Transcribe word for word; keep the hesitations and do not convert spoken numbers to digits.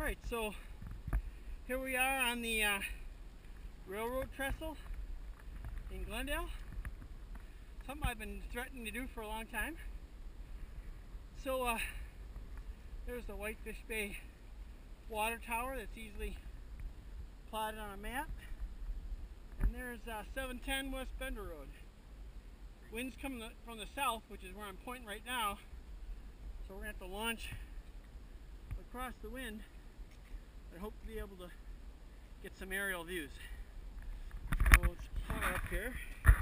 Alright, so here we are on the uh, railroad trestle in Glendale. Something I've been threatening to do for a long time. So uh, there's the Whitefish Bay water tower that's easily plotted on a map. And there's uh, seven ten West Bender Road. Wind's coming from the south, which is where I'm pointing right now. So we're going to have to launch across the wind and hope to be able to get some aerial views. So let's fire up here.